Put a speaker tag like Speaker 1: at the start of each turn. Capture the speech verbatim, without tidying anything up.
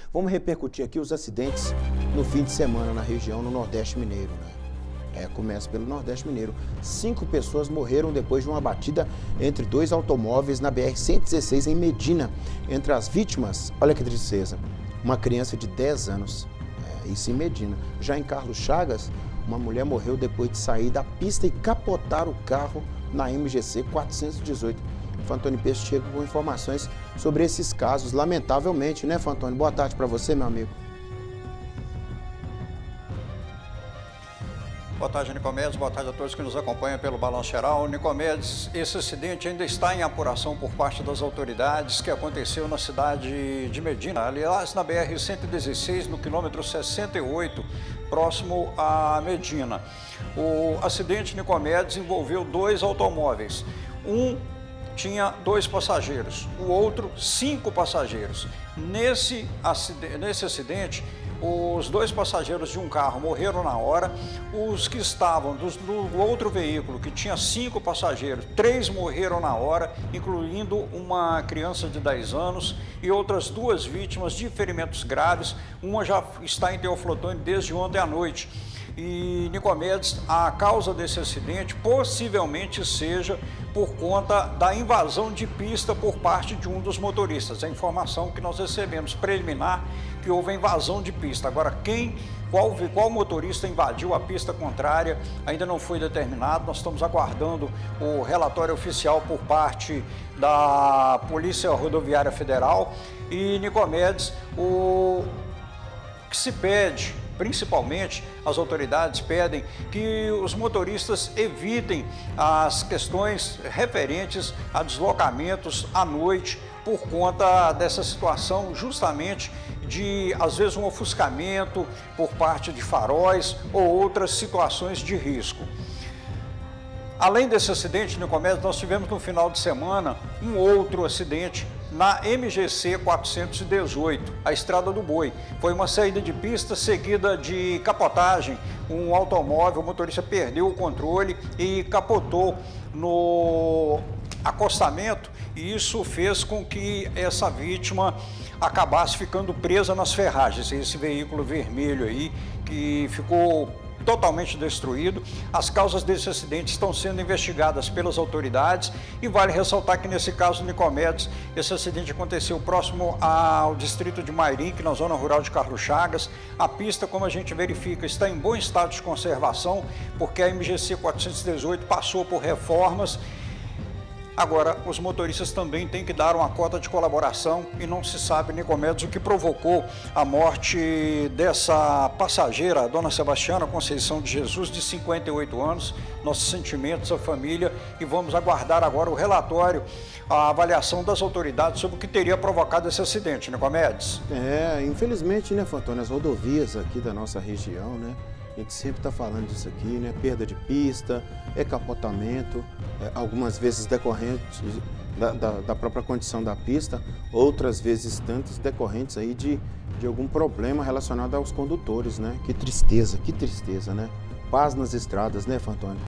Speaker 1: Vamos repercutir aqui os acidentes no fim de semana na região, no Nordeste Mineiro, né? É, começa pelo Nordeste Mineiro. Cinco pessoas morreram depois de uma batida entre dois automóveis na B R cento e dezesseis em Medina. Entre as vítimas, olha que tristeza, uma criança de dez anos, é, isso em Medina. Já em Carlos Chagas, uma mulher morreu depois de sair da pista e capotar o carro na M G C quatrocentos e dezoito. Fantoni Peixe chega com informações sobre esses casos, lamentavelmente, né, Fantoni? Boa tarde para você, meu amigo.
Speaker 2: Boa tarde, Nicomedes. Boa tarde a todos que nos acompanham pelo Balanço Geral. Nicomedes, esse acidente ainda está em apuração por parte das autoridades, que aconteceu na cidade de Medina, aliás, na B R cento e dezesseis, no quilômetro sessenta e oito, próximo a Medina. O acidente, Nicomedes, envolveu dois automóveis. Um tinha dois passageiros, o outro cinco passageiros. Nesse acidente, nesse acidente, os dois passageiros de um carro morreram na hora, os que estavam do, do outro veículo, que tinha cinco passageiros, três morreram na hora, incluindo uma criança de dez anos e outras duas vítimas de ferimentos graves. Uma já está em Teoflotone desde ontem à noite. E, Nicomedes, a causa desse acidente possivelmente seja por conta da invasão de pista por parte de um dos motoristas. A informação que nós recebemos preliminar que houve a invasão de pista. Agora, quem, qual, qual motorista invadiu a pista contrária ainda não foi determinado. Nós estamos aguardando o relatório oficial por parte da Polícia Rodoviária Federal. E, Nicomedes, o que se pede, principalmente as autoridades pedem que os motoristas evitem as questões referentes a deslocamentos à noite por conta dessa situação, justamente de, às vezes, um ofuscamento por parte de faróis ou outras situações de risco. Além desse acidente, Nicomedes, nós tivemos no final de semana um outro acidente na M G C quatrocentos e dezoito, a Estrada do Boi. Foi uma saída de pista seguida de capotagem. Um automóvel, o motorista perdeu o controle e capotou no acostamento, e isso fez com que essa vítima acabasse ficando presa nas ferragens. Esse veículo vermelho aí que ficou totalmente destruído. As causas desse acidente estão sendo investigadas pelas autoridades e vale ressaltar que nesse caso, Nicomedes, esse acidente aconteceu próximo ao distrito de Mairinque, na zona rural de Carlos Chagas. A pista, como a gente verifica, está em bom estado de conservação, porque a M G C quatrocentos e dezoito passou por reformas. Agora, os motoristas também têm que dar uma cota de colaboração e não se sabe, Nicomedes, o que provocou a morte dessa passageira, a dona Sebastiana Conceição de Jesus, de cinquenta e oito anos. Nossos sentimentos à família, e vamos aguardar agora o relatório, a avaliação das autoridades sobre o que teria provocado esse acidente, Nicomedes.
Speaker 1: É, infelizmente, né, Fantoni, as rodovias aqui da nossa região, né? A gente sempre está falando disso aqui, né? Perda de pista, é capotamento, é, algumas vezes decorrentes da, da, da própria condição da pista, outras vezes tantas decorrentes aí de, de algum problema relacionado aos condutores, né? Que tristeza, que tristeza, né? Paz nas estradas, né, Fantoni?